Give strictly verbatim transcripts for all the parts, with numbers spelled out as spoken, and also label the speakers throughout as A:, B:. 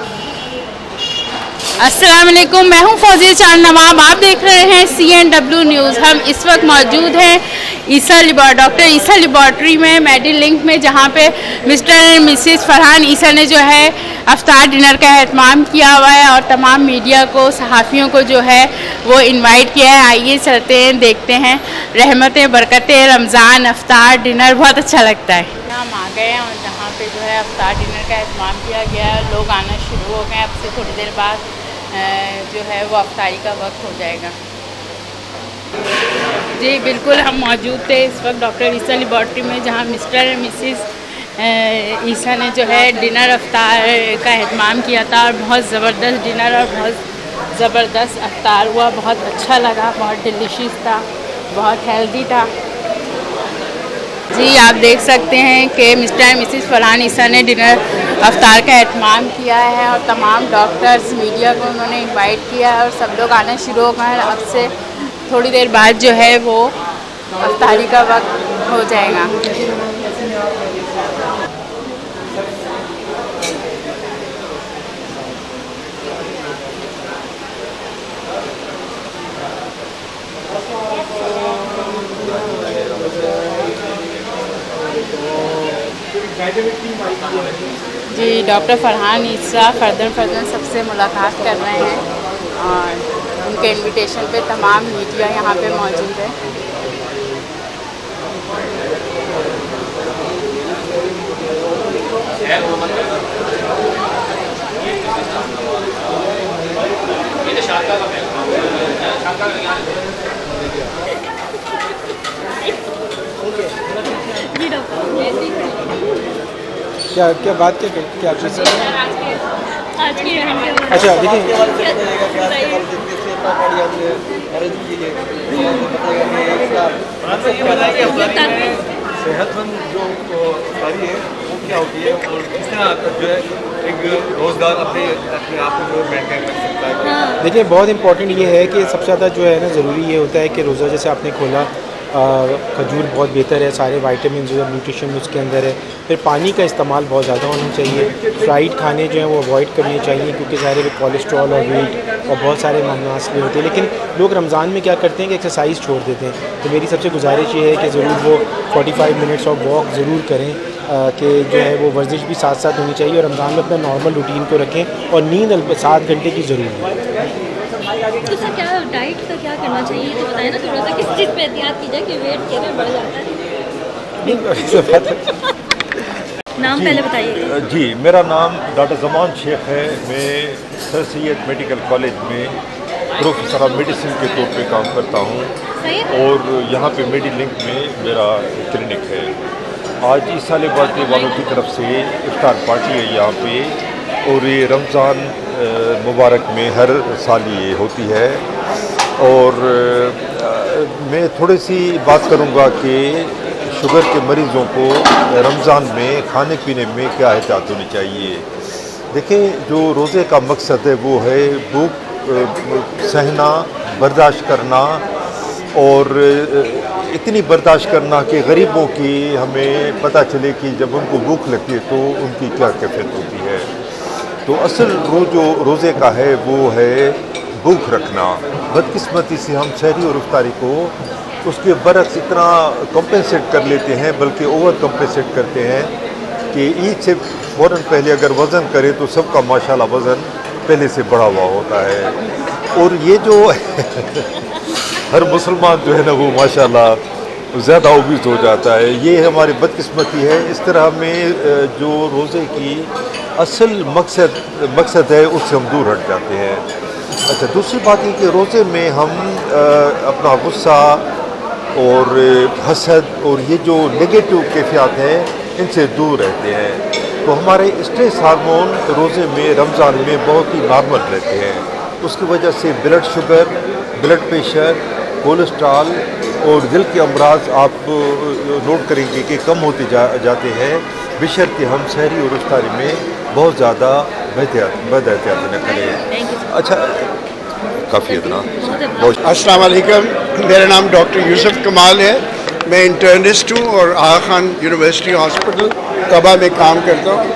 A: अस्सलाम वालेकुम, मैं हूं फौजिया चांद नवाब। आप देख रहे हैं सी एन डब्ल्यू न्यूज़। हम इस वक्त मौजूद हैं ईसा डॉक्टर ईसा लेबॉर्ट्री में मेडिलिंक में, जहां पे Mr and Mrs Farhan Isa ने जो है अफ्तार डिनर का एहतमाम किया हुआ है और तमाम मीडिया को, सहाफ़ियों को जो है वो इनवाइट किया है। आइए चलते हैं, देखते हैं। रहमतें बरकतें रमज़ान अफ्तार डिनर बहुत अच्छा लगता है। हम आ गए हैं और जहाँ पे जो है अफ्तार डिनर का एहतमाम किया गया है। लोग आना शुरू हो गए। अब से थोड़ी देर बाद जो है वो अफ्तारी का वक्त हो जाएगा। जी बिल्कुल, हम मौजूद थे इस वक्त डॉक्टर ईसा लेबॉर्ट्री में, जहाँ मिस्टर और मिसेस ईसा ने जो है डिनर अफ्तार का एहतमाम किया था और बहुत ज़बरदस्त डिनर और बहुत ज़बरदस्त अफ्तार हुआ। बहुत अच्छा लगा, बहुत डिलीशियस था, बहुत हेल्दी था। जी आप देख सकते हैं कि Mr and Mrs Farhan Isa ने डिनर अफ्तार का एहतमाम किया है और तमाम डॉक्टर्स, मीडिया को उन्होंने इनवाइट किया है और सब लोग आना शुरू हो गए हैं। अब से थोड़ी देर बाद जो है वो अफ्तारी का वक्त हो जाएगा। जी doctor Farhan Isa further further सबसे मुलाकात कर रहे हैं और उनके इनविटेशन पे तमाम मीडिया यहाँ पे मौजूद है।
B: क्या क्या बात क्या क्या चीज़
C: आज की
B: अच्छा देखिए
D: सेहतमंद जो सारी है वो क्या होती है और किस तरह जो है एक रोज़गार अपने अपने आप को जो मेंटेन कर सकता है।
B: देखिए बहुत इंपॉर्टेंट ये है कि सबसे ज़्यादा जो है ना ज़रूरी ये होता है कि रोज़ा जैसे आपने खोला, खजूर बहुत बेहतर है, सारे वाइटामिन जो है न्यूट्रिशन उसके अंदर है। फिर पानी का इस्तेमाल बहुत ज़्यादा होना चाहिए। फ्राइड खाने जो हैं वो अवॉइड करने चाहिए क्योंकि ज़ाहिर है कोलेस्ट्रॉल और वेट और बहुत सारे मामलात भी होते हैं। लेकिन लोग रमज़ान में क्या करते हैं कि एक्सरसाइज छोड़ देते हैं। तो मेरी सबसे गुजारिश ये है कि ज़रूर वो पैंतालीस मिनट्स ऑफ वॉक ज़रूर करें, कि जो है वो वर्जिश भी साथ साथ होनी चाहिए और रमज़ान में अपना नॉर्मल रूटीन को रखें और नींद सात घंटे की ज़रूरी है।
C: तो सर क्या डाइट का क्या करना चाहिए तो बताएं ना थोड़ा सा, किस चीज़ पे एहतियात की जाए कि वेट केवल बढ़ जाता है? नाम पहले बताइए।
D: जी मेरा नाम डॉक्टर जमान शेख है। मैं सर सैयद मेडिकल कॉलेज में प्रोफेसर ऑफ मेडिसिन के तौर पे काम करता हूँ और यहाँ पे मेडिलिंक में मेरा क्लिनिक है। आज ईसा लेबॉर्ट्री वालों की तरफ से इफ्तार पार्टी है यहाँ पे और ये रमज़ान मुबारक में हर साल ये होती है। और मैं थोड़ी सी बात करूँगा कि शुगर के मरीज़ों को रमज़ान में खाने पीने में क्या एहतियात होनी चाहिए। देखें जो रोज़े का मकसद है वो है भूख सहना, बर्दाश्त करना और इतनी बर्दाश्त करना कि गरीबों की हमें पता चले कि जब उनको भूख लगती है तो उनकी क्या कैफियत होती है। तो असल रो जो रोज़े का है वो है भूख रखना। बदकिस्मती से हम शहरी और इफ्तारी को उसके बरक्स इतना कंपेंसेट कर लेते हैं, बल्कि ओवर कंपेंसेट करते हैं कि ईद से फ़ौरन पहले अगर वज़न करे तो सबका माशाल्लाह वज़न पहले से बढ़ा हुआ होता है। और ये जो हर मुसलमान जो है ना वो माशाल्लाह ज़्यादा ओबीस हो जाता है। ये हमारी बदकिस्मती है। इस तरह में जो रोज़े की असल मकसद मकसद है उससे हम दूर हट जाते हैं। अच्छा दूसरी बात ये कि रोज़े में हम अपना गुस्सा और हसद और ये जो नेगेटिव कैफियत हैं इनसे दूर रहते हैं। तो हमारे स्ट्रेस हार्मोन रोज़े में रमज़ान में बहुत ही नॉर्मल रहते हैं। उसकी वजह से blood sugar, blood pressure, cholesterol और दिल के अमराज आप नोट करेंगे कि कम होते जा, जाते हैं बशर्ते हम शहरी और इफ्तारी में बहुत ज़्यादा बद एहतियाती न करें। अच्छा काफ़ी इतना।
E: अस्सलाम वालेकुम, मेरा नाम डॉक्टर यूसुफ कमाल है। मैं इंटर्निस्ट हूँ और आगा खान यूनिवर्सिटी हॉस्पिटल तबा में काम करता हूँ।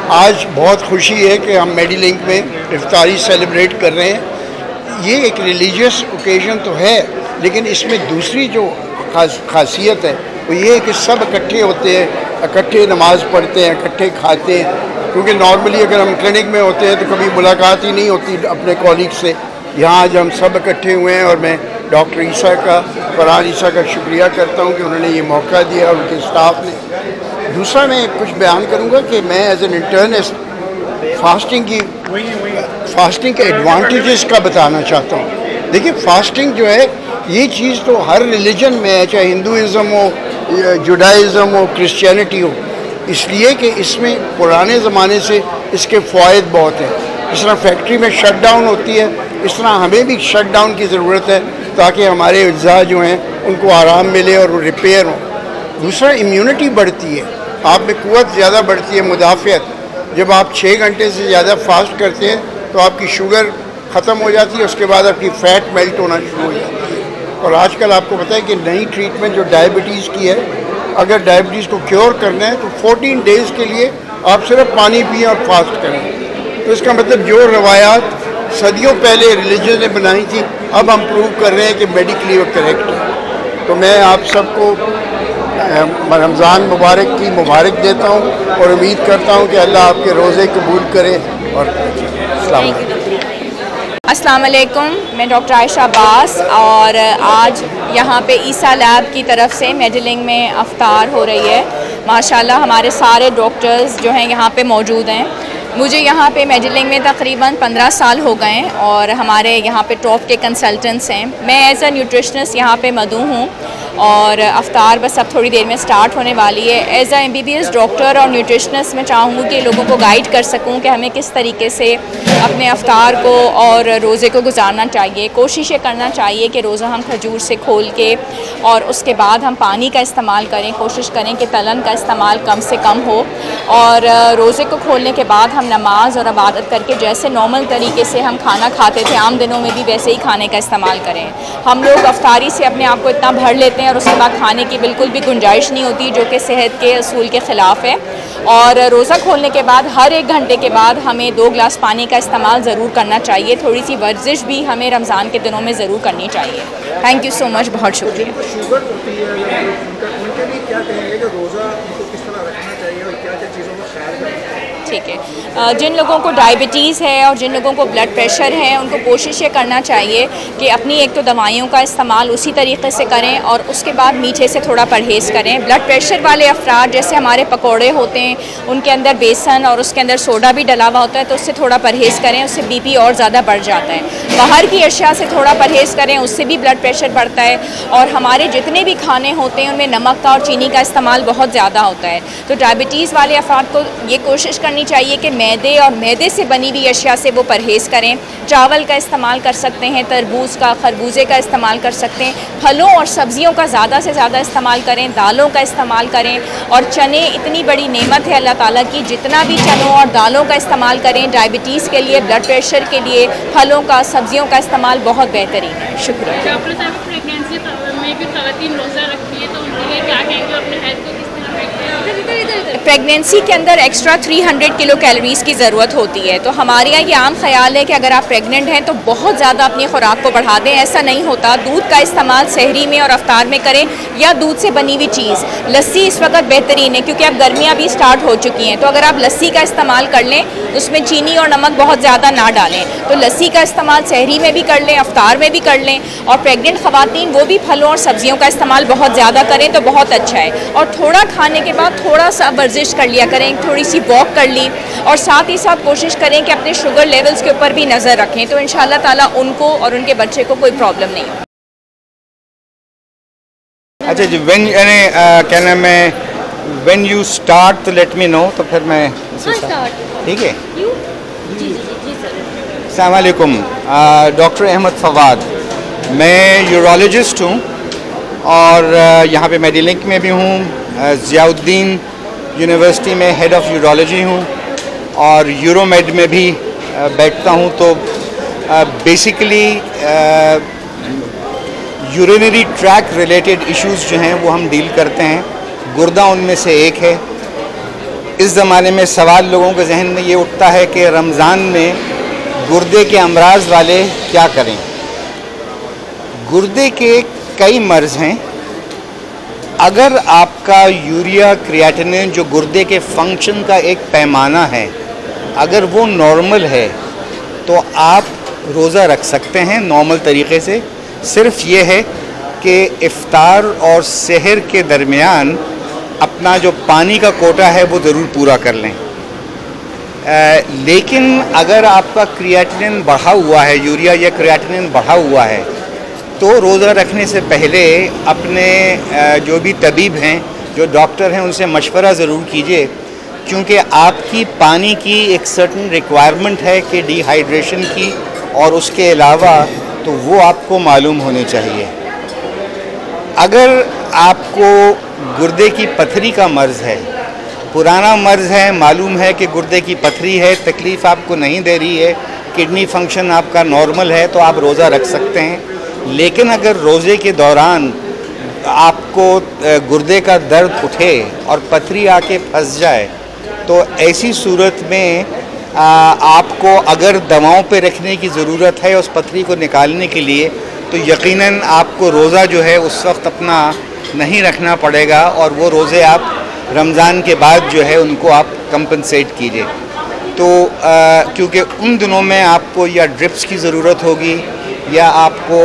E: आज बहुत खुशी है कि हम मेडिलिंक में इफ्तारी सेलिब्रेट कर रहे हैं। ये एक रिलीजियस ओकेजन तो है, लेकिन इसमें दूसरी जो खास खासियत है वो ये है कि सब इकट्ठे होते हैं, इकट्ठे नमाज पढ़ते हैं, इकट्ठे खाते हैं। क्योंकि नॉर्मली अगर हम क्लिनिक में होते हैं तो कभी मुलाकात ही नहीं होती अपने कॉलीग से। यहाँ आज हम सब इकट्ठे हुए हैं और मैं डॉक्टर ईसा का, फरहान ईसा का शुक्रिया करता हूँ कि उन्होंने ये मौका दिया और उनके स्टाफ ने। दूसरा मैं कुछ बयान करूँगा कि मैं एज एन इंटर्निस्ट फास्टिंग की फास्टिंग के एडवांटेजेस का बताना चाहता हूँ। देखिए, फास्टिंग जो है ये चीज़ तो हर रिलीजन में है, चाहे हिंदुज़म हो, जुडाइज़म हो, क्रिश्चियनिटी हो, इसलिए कि इसमें पुराने ज़माने से इसके फ़ायदे बहुत हैं। जिस तरह फैक्ट्री में शट डाउन होती है, इस तरह हमें भी शट डाउन की ज़रूरत है ताकि हमारे अज़्ज़ा जो हैं उनको आराम मिले और वो रिपेयर हों। दूसरा, इम्यूनिटी बढ़ती है, आप में क़ुव्वत ज़्यादा बढ़ती है, मुदाफ़ियत। जब आप छः घंटे से ज़्यादा फास्ट करते हैं तो आपकी शुगर ख़त्म हो जाती है, उसके बाद आपकी फ़ैट मेल्ट होना शुरू हो जाती है। और आजकल आपको पता है कि नई ट्रीटमेंट जो डायबिटीज़ की है, अगर डायबिटीज़ को क्योर करना है तो चौदह डेज़ के लिए आप सिर्फ पानी पिए और फास्ट करें। तो इसका मतलब जो रवायात सदियों पहले रिलीजन ने बनाई थी, अब हम प्रूव कर रहे हैं कि मेडिकली वो करेक्ट है। तो मैं आप सबको रमज़ान मुबारक की मुबारक देता हूँ और उम्मीद करता हूँ कि अल्लाह आपके रोज़े कबूल करे। और अस्सलाम
F: अस्सलाम वालेकुम, मैं डॉक्टर आयशा अब्बास और आज यहाँ पे ईसा लैब की तरफ से मेडिलिंग में अफ्तार हो रही है। माशाल्लाह हमारे सारे डॉक्टर्स जो हैं यहाँ पे मौजूद हैं। मुझे यहाँ पे मेडिलिंग में तकरीबन पंद्रह साल हो गए हैं और हमारे यहाँ पे टॉप के कंसल्टेंट्स हैं। मैं एज अ न्यूट्रिशनिस्ट यहाँ पे मदऊ हूँ और अफ्तार बस अब थोड़ी देर में स्टार्ट होने वाली है। As a M B B S doctor और न्यूट्रिशनिस्ट मैं चाहूँगी कि लोगों को गाइड कर सकूँ कि हमें किस तरीके से अपने अफ्तार को और रोज़े को गुजारना चाहिए। कोशिश ये करना चाहिए कि रोज़ा हम खजूर से खोल के और उसके बाद हम पानी का इस्तेमाल करें। कोशिश करें कि तलन का इस्तेमाल कम से कम हो और रोज़े को खोलने के बाद हम नमाज और इबादत करके जैसे नॉर्मल तरीके से हम खाना खाते थे आम दिनों में भी वैसे ही खाने का इस्तेमाल करें। हम लोग अफ्तारी से अपने आप को इतना भर लेते हैं और उसके बाद खाने की बिल्कुल भी गुंजाइश नहीं होती, जो कि सेहत के असूल के ख़िलाफ़ है। और रोज़ा खोलने के बाद हर एक घंटे के बाद हमें दो गिलास पानी का इस्तेमाल ज़रूर करना चाहिए। थोड़ी सी वर्जिश भी हमें रमज़ान के दिनों में ज़रूर करनी चाहिए। थैंक यू सो मच, बहुत शुक्रिया। ठीक है, जिन लोगों को डायबिटीज़ है और जिन लोगों को ब्लड प्रेशर है उनको कोशिश ये करना चाहिए कि अपनी एक तो दवाइयों का इस्तेमाल उसी तरीके से करें और उसके बाद मीठे से थोड़ा परहेज़ करें। ब्लड प्रेशर वाले अफराद जैसे हमारे पकोड़े होते हैं उनके अंदर बेसन और उसके अंदर सोडा भी डला हुआ होता है, तो उससे थोड़ा परहेज़ करें, उससे बी पी और ज़्यादा बढ़ जाता है। बाहर की अशिया से थोड़ा परहेज़ करें, उससे भी ब्लड प्रेशर बढ़ता है। और हमारे जितने भी खाने होते हैं उनमें नमक का और चीनी का इस्तेमाल बहुत ज़्यादा होता है। तो डायबिटीज़ वाले अफराद को ये कोशिश करनी चाहिए कि मैदे और मैदे से बनी हुई अशिया से वो परहेज़ करें। चावल का इस्तेमाल कर सकते हैं, तरबूज का, खरबूजे का इस्तेमाल कर सकते हैं। फलों और सब्जियों का ज़्यादा से ज़्यादा इस्तेमाल करें, दालों का इस्तेमाल करें। और चने इतनी बड़ी नेमत है अल्लाह ताला की, जितना भी चनों और दालों का इस्तेमाल करें डायबिटीज़ के लिए, ब्लड प्रेशर के लिए, फलों का, सब्जियों का इस्तेमाल बहुत बेहतरीन है। शुक्रिया।
A: डॉक्टर साहब, प्रेगनेंसी में भी ख़वातीन रोज़ा रखती है तो उनके लिए क्या कहेंगे, अपने हेल्थ को किस तरह
F: प्रेगनेंसी के अंदर एक्स्ट्रा तीन सौ किलो कैलोरीज़ की ज़रूरत होती है। तो हमारे यहाँ ये आम ख्याल है कि अगर आप प्रेग्नेंट हैं तो बहुत ज़्यादा अपनी खुराक को बढ़ा दें। ऐसा नहीं होता। दूध का इस्तेमाल सहरी में और अफ्तार में करें या दूध से बनी हुई चीज़। लस्सी इस वक्त बेहतरीन है क्योंकि अब गर्मियाँ भी स्टार्ट हो चुकी हैं, तो अगर आप लस्सी का इस्तेमाल कर लें उसमें चीनी और नमक बहुत ज़्यादा ना डालें। तो लस्सी का इस्तेमाल सहरी में भी कर लें, अफ्तार में भी कर लें। और प्रेग्नेंट ख़वातीन वो भी फलों और सब्जियों का इस्तेमाल बहुत ज़्यादा करें तो बहुत अच्छा है। और थोड़ा खाने के बाद थोड़ा सा वर्जिश कर लिया करें, थोड़ी सी वॉक कर ली और साथ ही साथ कोशिश करें कि अपने शुगर लेवल्स के ऊपर भी नज़र रखें, तो इंशाअल्लाह ताला उनको और उनके बच्चे को कोई प्रॉब्लम नहीं हो।
G: अच्छा जी, व्हेन यानी क्या नाम है, व्हेन यू स्टार्ट तो लेट मी नो, तो फिर मैं ठीक है। अस्सलाम वालेकुम, डॉक्टर अहमद फवाद, मैं यूरोलॉजिस्ट हूँ और यहाँ पे मेडिलिंक में भी हूँ, ज़ियाउद्दीन यूनिवर्सिटी में हेड ऑफ़ यूरोलॉजी हूँ और यूरोमेड में भी बैठता हूँ। तो basically urinary tract related issues जो हैं वो हम डील करते हैं। गुर्दा उनमें से एक है। इस ज़माने में सवाल लोगों के जहन में ये उठता है कि रमज़ान में गुर्दे के अमराज वाले क्या करें। गुर्दे के कई मर्ज़ हैं। अगर आपका यूरिया क्रिएटिनिन जो गुर्दे के फंक्शन का एक पैमाना है, अगर वो नॉर्मल है तो आप रोज़ा रख सकते हैं नॉर्मल तरीके से। सिर्फ ये है कि इफ्तार और सहर के दरमियान अपना जो पानी का कोटा है वो ज़रूर पूरा कर लें। आ, लेकिन अगर आपका क्रिएटिनिन बढ़ा हुआ है, यूरिया या क्रिएटिनिन बढ़ा हुआ है, तो रोज़ा रखने से पहले अपने आ, जो भी तबीब हैं, जो डॉक्टर हैं, उनसे मशवरा ज़रूर कीजिए, क्योंकि आपकी पानी की एक सर्टन रिक्वायरमेंट है कि डिहाइड्रेशन की, और उसके अलावा तो वो आपको मालूम होनी चाहिए। अगर आपको गुर्दे की पथरी का मर्ज़ है, पुराना मर्ज़ है, मालूम है कि गुर्दे की पथरी है, तकलीफ़ आपको नहीं दे रही है, किडनी फंक्शन आपका नॉर्मल है, तो आप रोज़ा रख सकते हैं। लेकिन अगर रोज़े के दौरान आपको गुर्दे का दर्द उठे और पथरी आके फंस जाए, तो ऐसी सूरत में आ, आपको अगर दवाओं पे रखने की ज़रूरत है उस पथरी को निकालने के लिए, तो यकीनन आपको रोज़ा जो है उस वक्त अपना नहीं रखना पड़ेगा, और वो रोज़े आप रमज़ान के बाद जो है उनको आप कंपनसेट कीजिए। तो क्योंकि उन दिनों में आपको या ड्रिप्स की ज़रूरत होगी, या आपको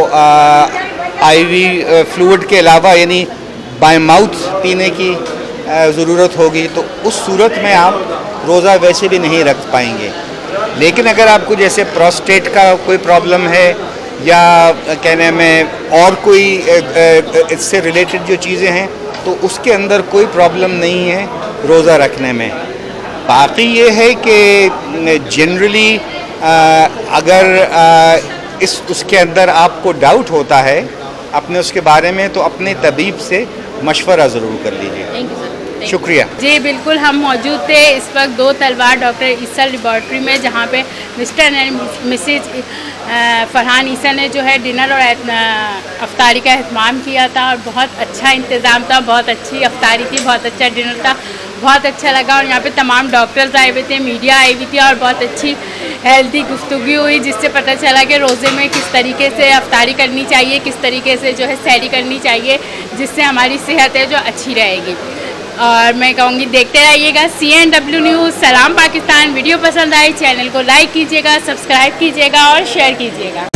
G: आईवी फ्लूइड के अलावा यानी बाय माउथ पीने की ज़रूरत होगी, तो उस सूरत में आप रोज़ा वैसे भी नहीं रख पाएंगे। लेकिन अगर आपको जैसे प्रोस्टेट का कोई प्रॉब्लम है, या कहने में और कोई इससे रिलेटेड जो चीज़ें हैं, तो उसके अंदर कोई प्रॉब्लम नहीं है रोज़ा रखने में। बाकी ये है कि जनरली अगर आ, इस उसके अंदर आपको डाउट होता है अपने उसके बारे में, तो अपने तबीब से मशवरा ज़रूर कर लीजिए। शुक्रिया
A: जी। बिल्कुल, हम मौजूद थे इस वक्त दो तलवार डॉक्टर ईसा लेबॉर्ट्री में, जहाँ पे Mr and Mrs Farhan Isa ने जो है डिनर और अफ्तारी का एहतमाम किया था, और बहुत अच्छा इंतज़ाम था, बहुत अच्छी अफ्तारी थी, बहुत अच्छा डिनर था, बहुत अच्छा लगा। और यहाँ पे तमाम डॉक्टर्स आए हुए थे, मीडिया आई हुई थी, और बहुत अच्छी हेल्दी गुफ्तगू हुई, जिससे पता चला कि रोज़े में किस तरीके से अफ्तारी करनी चाहिए, किस तरीके से जो है सैरी करनी चाहिए, जिससे हमारी सेहत है जो अच्छी रहेगी। और मैं कहूँगी देखते रहिएगा सी एन डब्ल्यू न्यूज़। सलाम पाकिस्तान। वीडियो पसंद आई, चैनल को लाइक कीजिएगा, सब्सक्राइब कीजिएगा और शेयर कीजिएगा।